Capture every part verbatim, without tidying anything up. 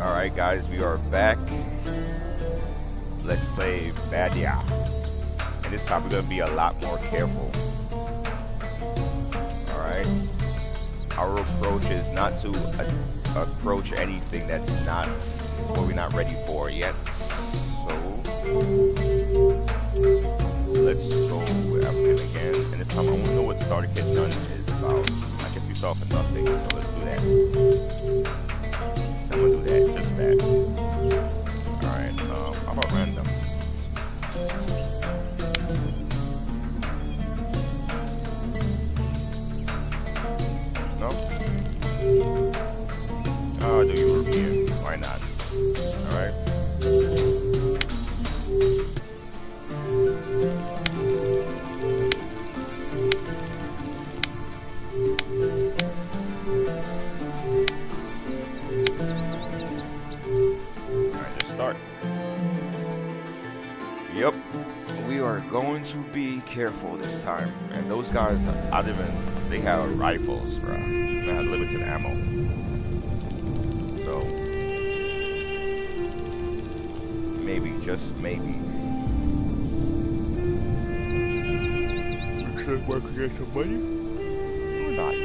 Alright guys, we are back. Let's play Badia. And this time we're going to be a lot more careful. Alright. Our approach is not to uh, approach anything that's not, what we're not ready for yet. So, let's go African again. And this time I want to know what starter kit done is about. I guess you saw for nothing, so let's do that. I'm gonna do that, just that. Alright, um, how about random? No? Oh, do European. Why not? Alright. Yep, we are going to be careful this time. And those guys, I don't even, they have rifles, bro. They have limited ammo. So, maybe, just maybe. We should work against somebody? Or not?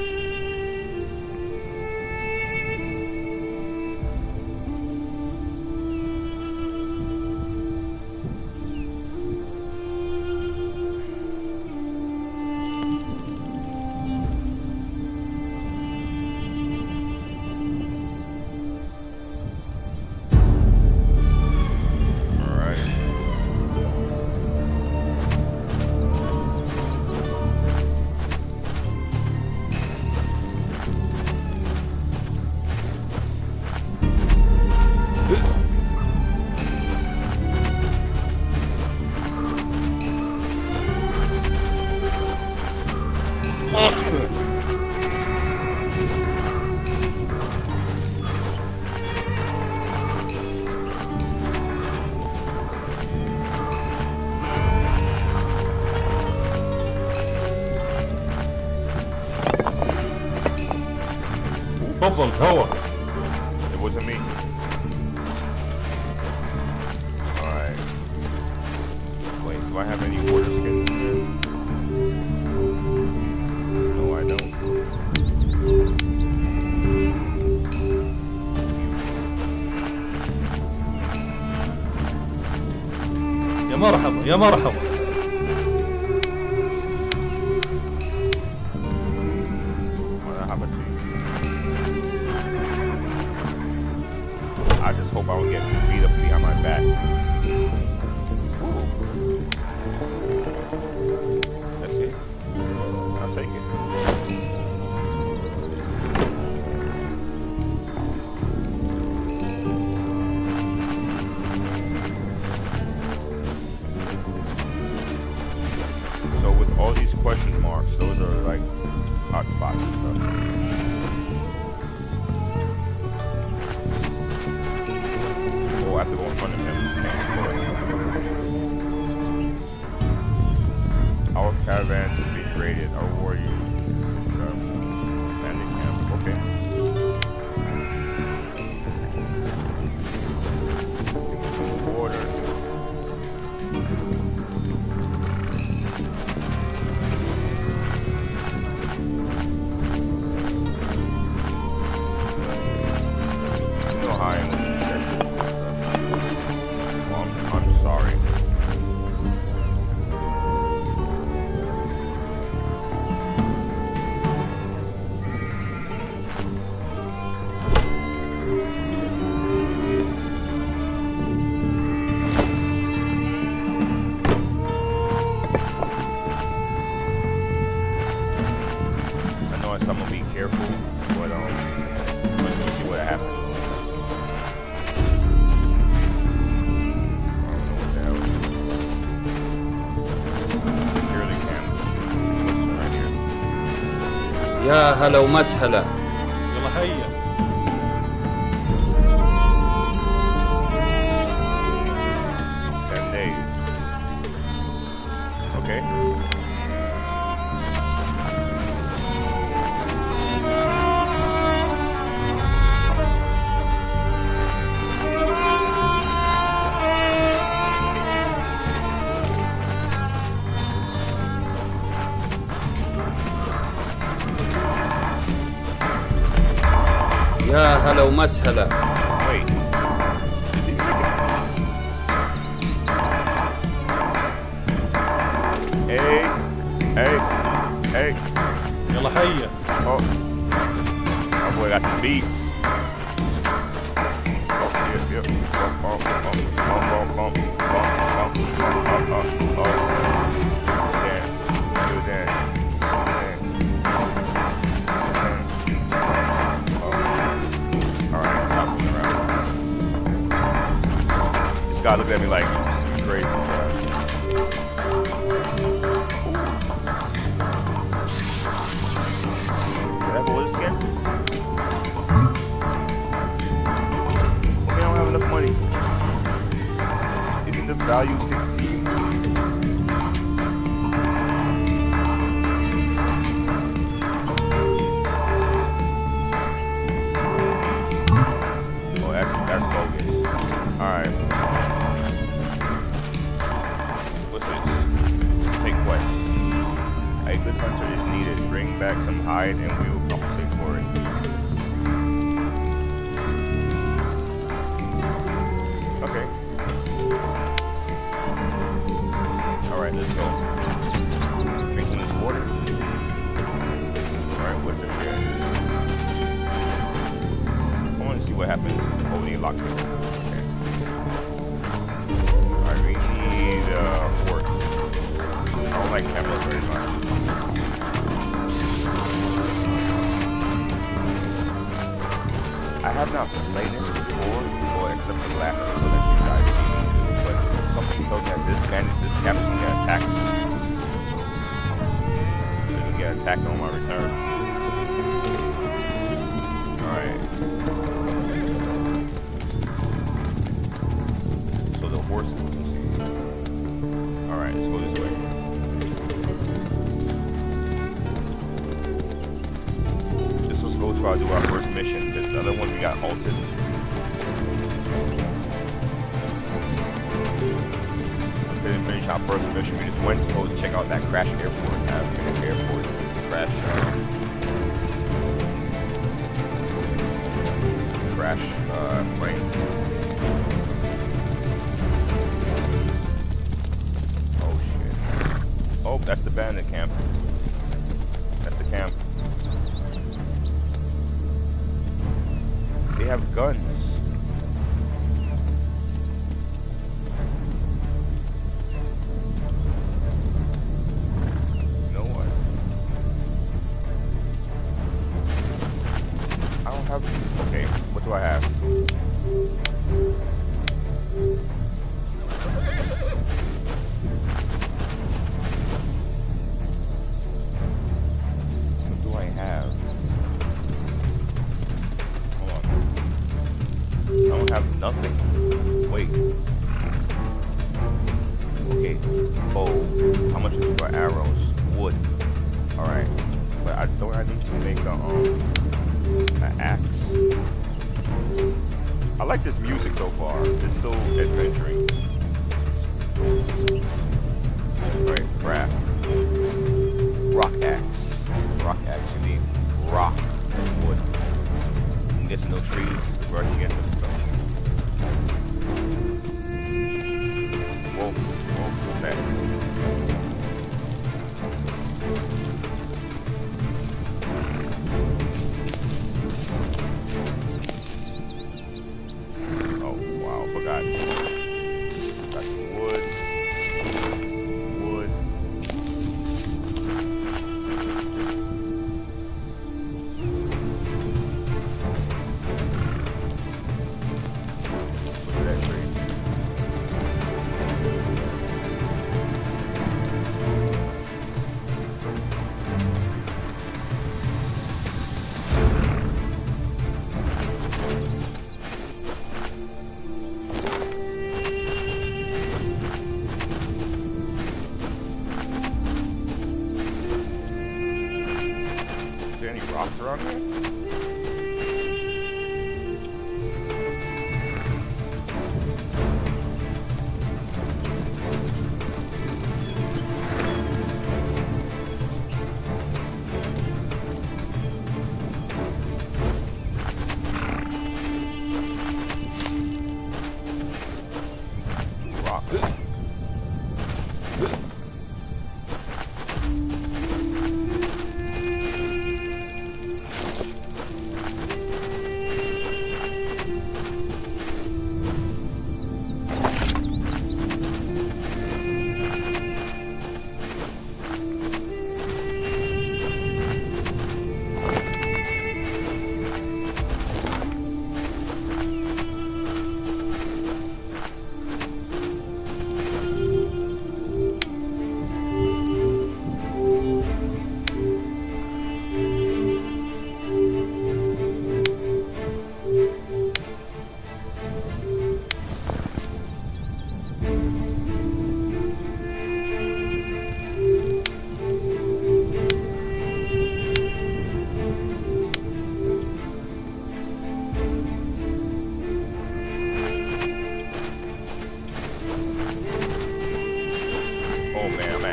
تفضل هوا. It wasn't me. Alright. Wait, do I have any water skins? No, I don't. يا مرحبا يا مرحبا. I just hope I don't get beat up behind my back. Ooh. That's it. I'll take it. So with all these question marks, those are like hot spots and stuff. I have to go in front of him. Our caravan to be created. Our warriors. Landing camp. Okay. Water. You know how I am. I'm sorry. I know I said I'm gonna be careful, but um, let's see what happens. يا هلا ومسهلا. يلا هيا. Ten days. Okay. يا هلا ومسهلا. Wait. Did he make it? Hey. Hey. Hey. يلا حيا. Oh. My boy got the beats. Oh, yep, yep. Oh, oh, oh, oh, oh, oh, oh, oh, oh, oh, oh. Damn. Do that. This guy looked at me like, you crazy, bro. Did I bullet skin? Okay, I don't have enough money. Isn't the value sixteen? Oh, that's, that's bogus. Alright. What's this? Take what? A good hunter is needed. Bring back some hide and we will compensate for it. Okay. Alright, let's go. Drink some of this water. Alright, what's in here? I want to see what happens. Oh, we need lockpick. Okay. Alright, we need uh, fork. I don't like cameras very much. I have not played this before, or except for the last episode that you guys seen. But something tells me that this man, this captain can attack me. So it'll get attacked on my return. Alright. So the horse, let's see. Alright, let's go this way. This was go try to do our first mission. This other one we got halted. Didn't finish our first mission. We just went to go check out that crash airport. That airport crash. Uh, crash uh, plane. Oh shit. Oh, that's the bandit camp. That's the camp. They have guns. You know what? I don't have. Okay, what do I have? What do I have? Hold on. I don't have nothing. Wait. Okay. Bow. How much is it for arrows? Wood. Alright. But I don't I need to make a um an axe. I like this music so far. It's so adventuring. Right, craft. Rock axe. Rock axe, you need rock and wood. I'm guessing no trees where I can get this stuff. Whoa, whoa, what's that? Oh, wow, forgot. Got some wood. Wood. Look at that tree. Is there any rocks around here?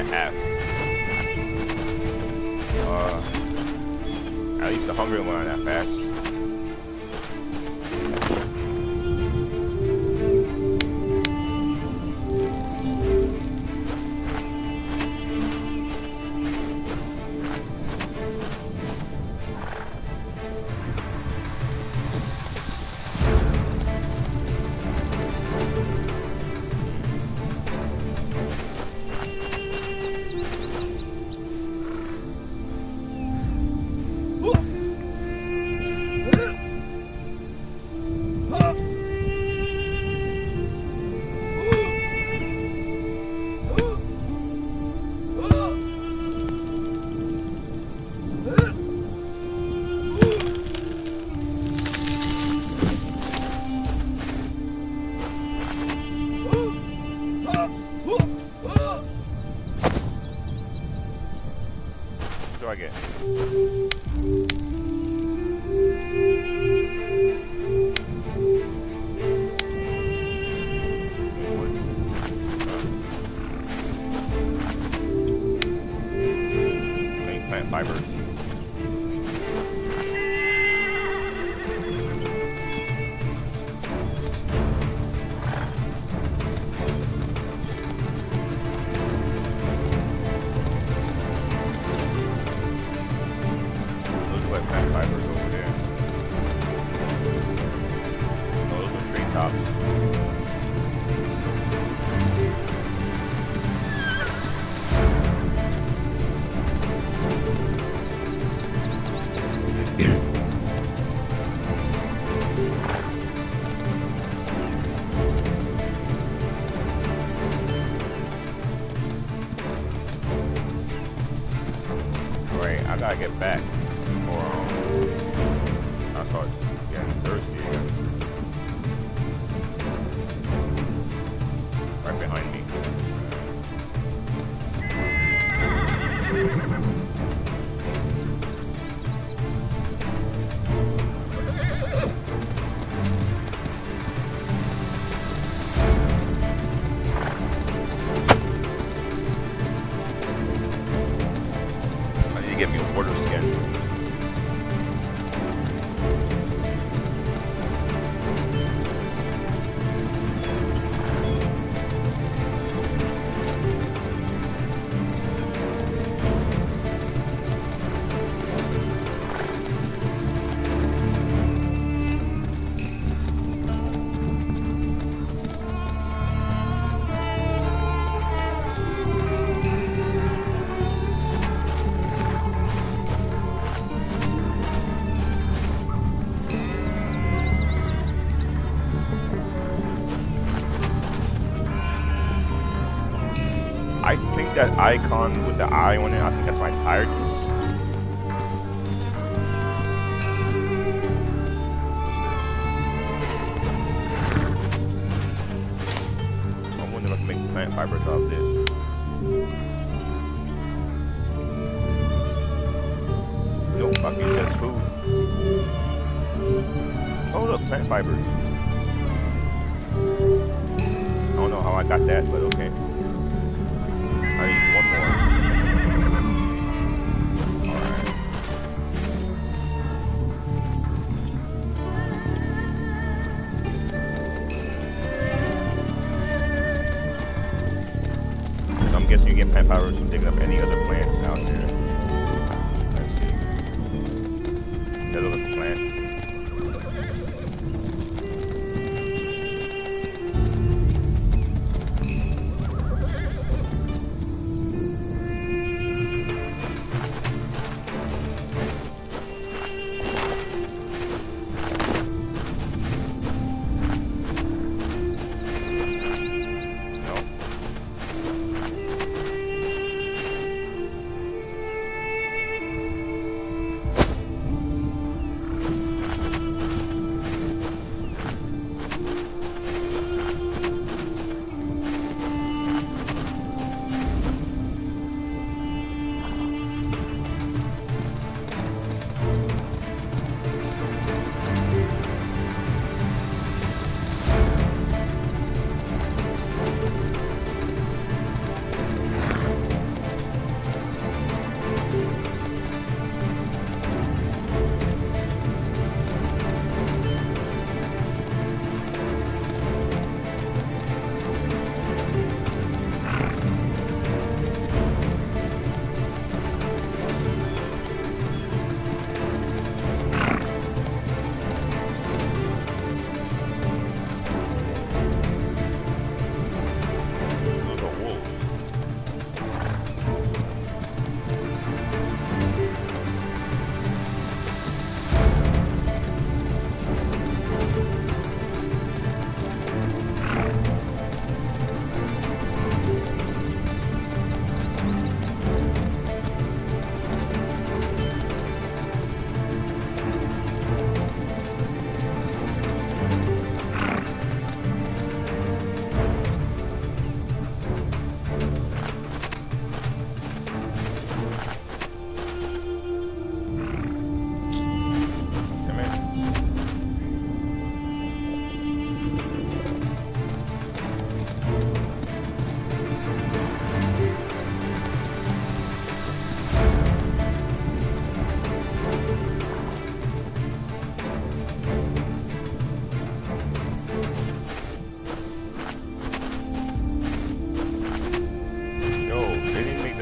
and a half. Uh, at least the hunger went on that fast. What do I get? Main plant fibers. Plant fibers over there. Oh, those are tree tops. Right, I gotta get back. Or, um, I start getting thirsty again. Right behind me. I need to get me a water skin. I think that icon with the eye on it, I think that's my tiredness. I wonder if I can make plant fibers out of this. Nope, I can use that as food. Oh look, plant fibers. I don't know how I got that, but okay. I need one more. Alright. So I'm guessing you get plant fibers from digging up any other plants out there. Let's see. That looks like a plant.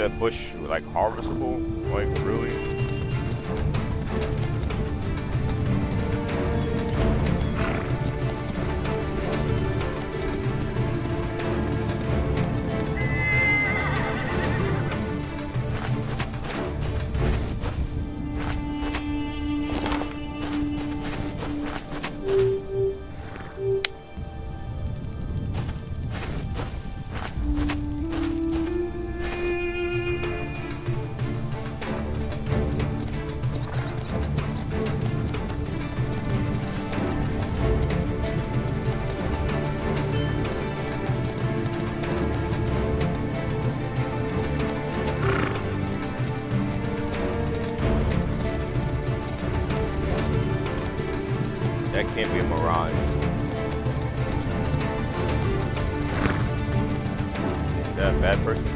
that bush like harvestable? Like really? That can't be a mirage. Is that a bad person?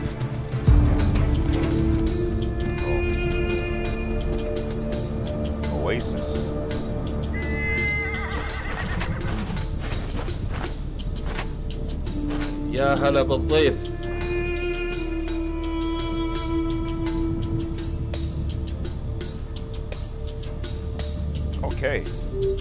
Oh. Oasis. يا هلا بالضيف. Okay.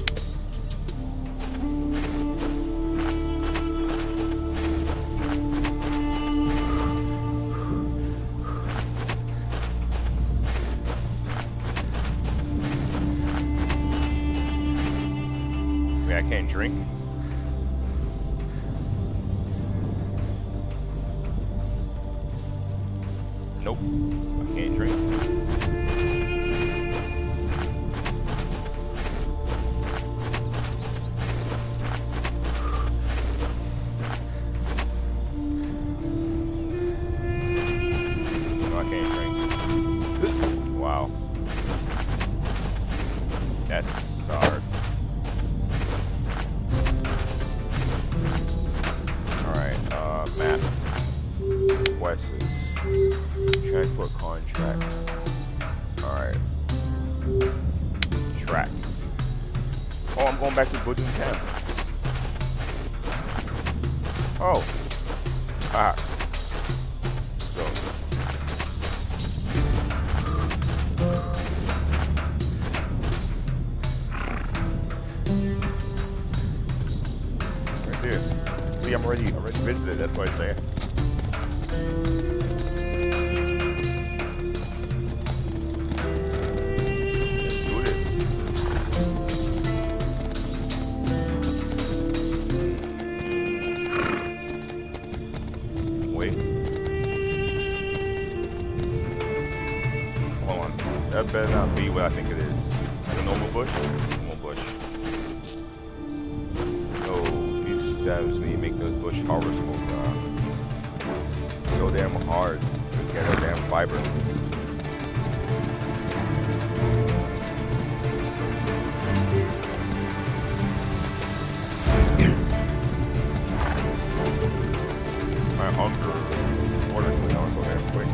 I can't drink. Nope, I can't drink. No, I can't drink. Wow. That's hard. Map. Quests. Transport contract. Alright. Track. Oh, I'm going back to Budding Camp. Oh. Ah. So. Right there. See, I'm already, already visited, that's what I say. Let's do this. Wait. Hold on. That better not be what I think it is. The normal bush? Normal bush. Stems need to make those bush harvestable. Uh, so damn hard to get a damn fiber. My hunger water goes down so damn quick.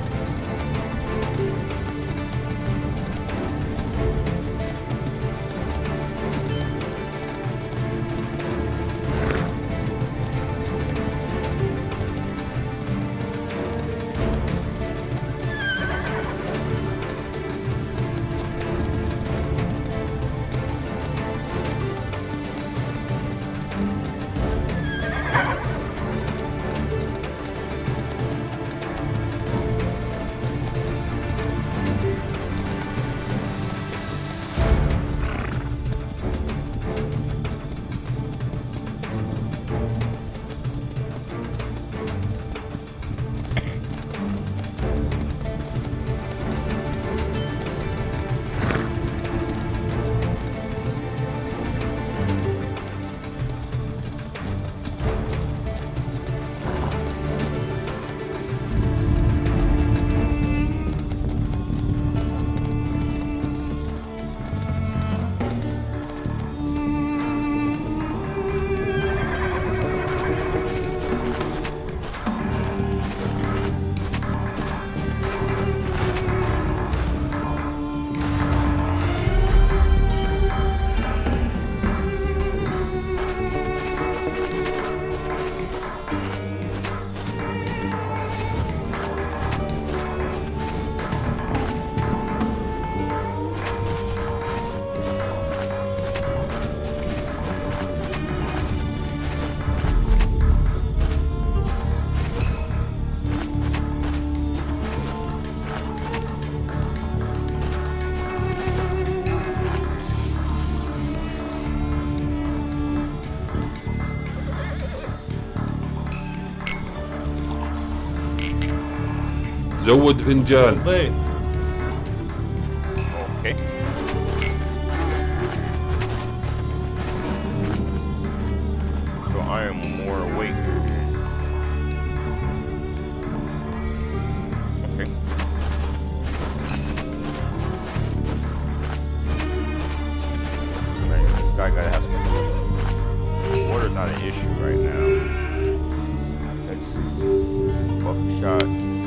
زود فنجان. ضيف. Okay. So I am more awake. Okay. Man, this guy gotta have some water. Water's not an issue right now. Let's see. Buckshot.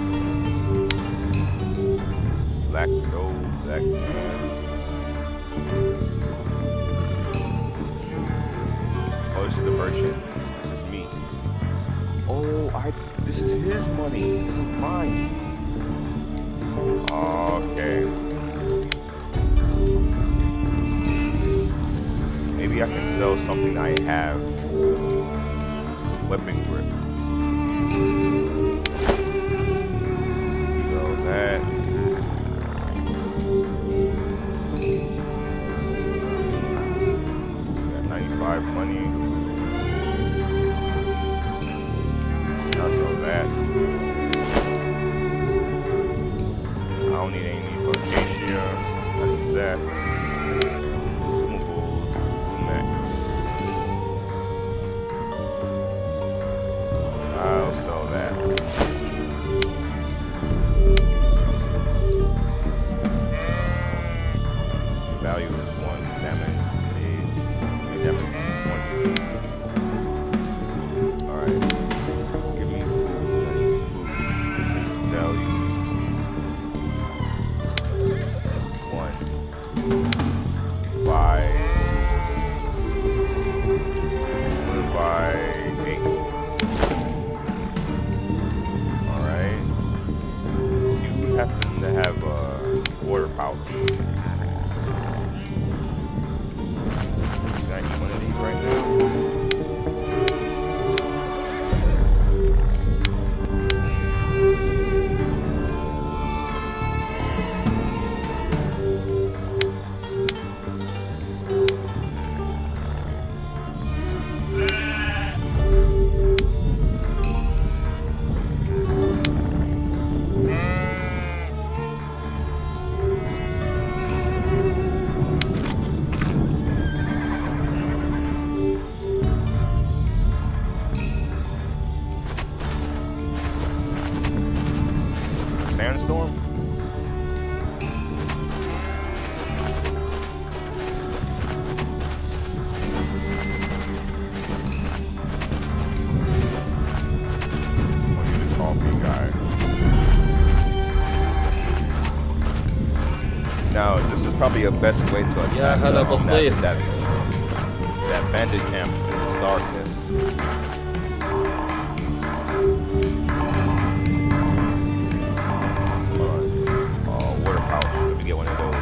Black gold, black man. Oh, this is the merchant. This is me. Oh, I. This is his money. This is mine. Okay. Maybe I can sell something I have. Weapon grip. So that. ninety-five money. I'll sell that. I don't need any for Acacia. I need that. Consumables. Max. I'll sell that. Value is one. Damage eight. Damage twenty. Alright. Give me food. Food. Value. One. Five. One by eight. Alright. You happen to have a water pouch. Can I eat one of these right now? Sandstorm? Oh, you're the coffee guy. Now, this is probably a best way to attack يا هلا um, that, بالضيف. that, that bandit camp in the darkness. Let me get one of those.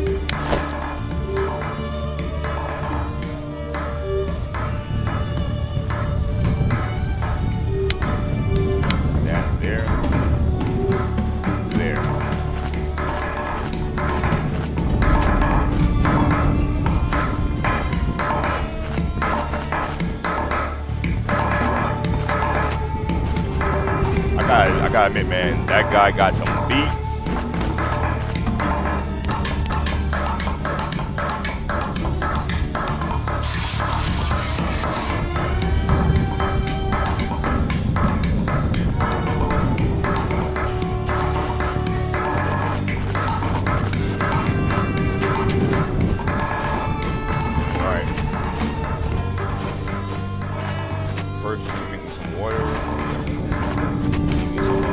That there. There. I gotta, I gotta admit, man, that guy got some beats. First, give me some water. Give me some uh,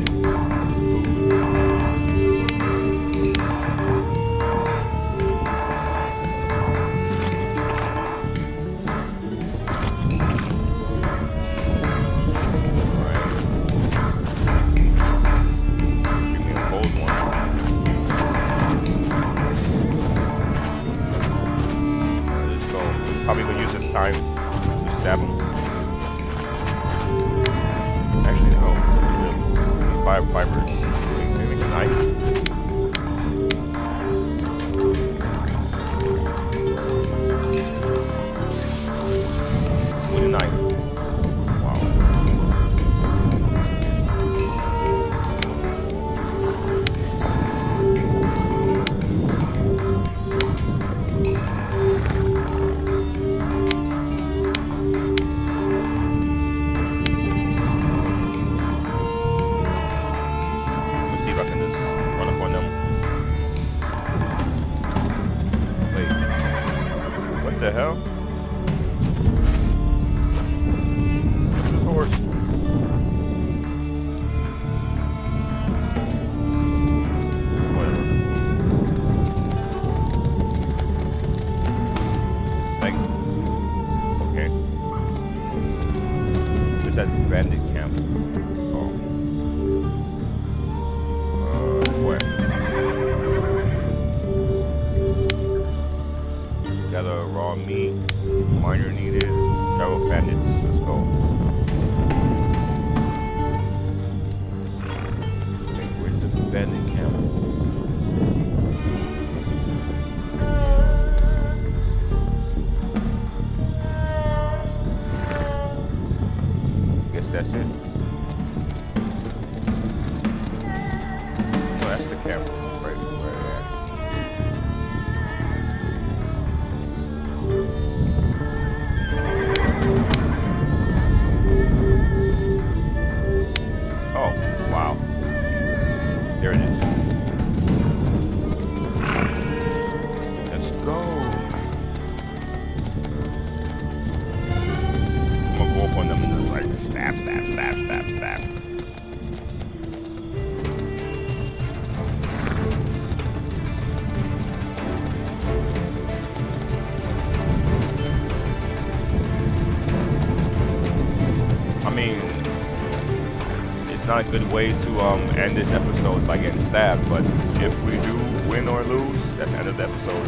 probably gonna use this time to stab him. Actually, no. Five fibers. Maybe make a knife. With a knife. Wow. Where's that bandit camp? Oh. Uh, where? Got a raw meat. Miner needed. Travel bandits. Let's go. Okay, where's the bandit camp? That's it. Oh, that's the camera. Right where oh, wow. There it is. Let's go. I'm gonna go up on them and just like snap, snap, snap, snap, snap. I mean, it's not a good way to um, end this episode by getting stabbed, but if we do win or lose, that's the end of the episode.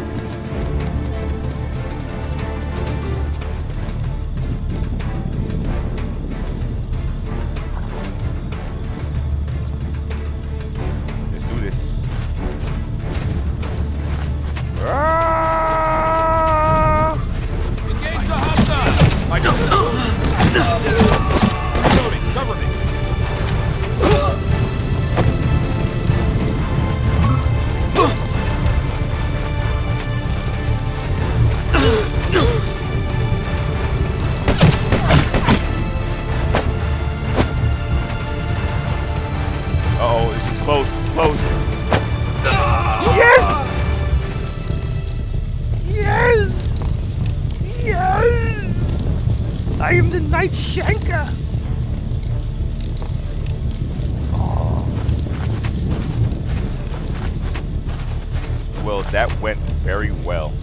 I am the Night Shanker! Oh. Well, that went very well.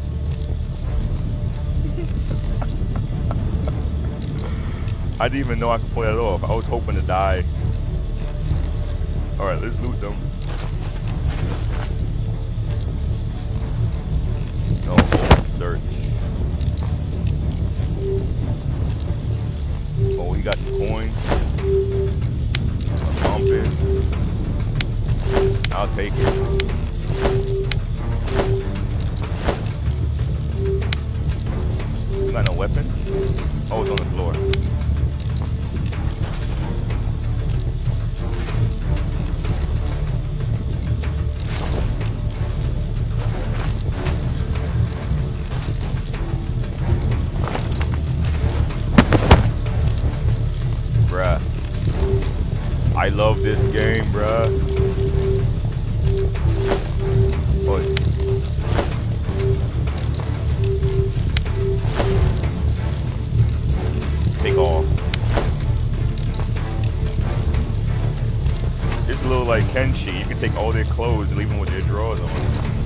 I didn't even know I could pull that off. I was hoping to die. Alright, let's loot them. No, search. Oh, he got some coins. Pump it. I'll take it. You got no weapon? Oh, it's on the floor. I love this game, bruh. Oh. Take off. It's a little like Kenshi. You can take all their clothes and leave them with their drawers on.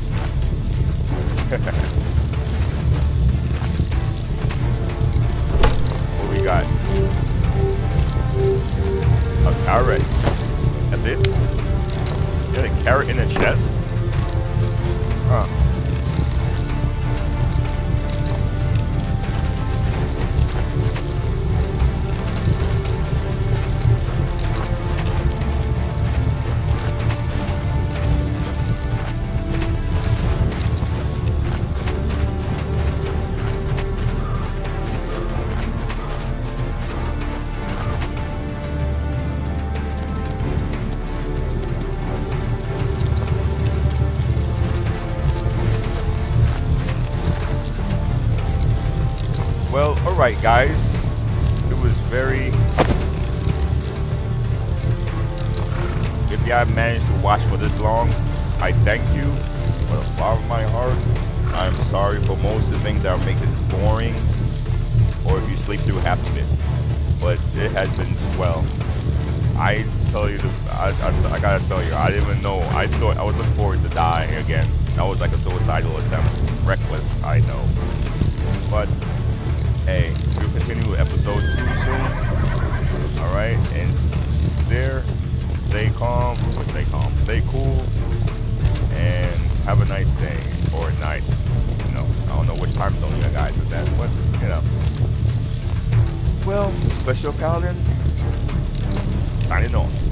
What we got? A carrot. That's it? You got a carrot in a chest? Huh. Well, alright guys, it was very, if you have managed to watch for this long, I thank you from the bottom of my heart. I'm sorry for most of the things that make this boring, or if you sleep through half of it, but it has been swell. I tell you, this, I, I, I gotta tell you, I didn't even know, I thought, I was looking forward to dying again. That was like a suicidal attempt, reckless, I know, but hey, we'll continue with episode two soon. Alright? And there, stay calm, or stay calm, stay cool, and have a nice day, or night. You know, I don't know which time zone you guys is at, but, you know. Well, Special Paladin, signing off.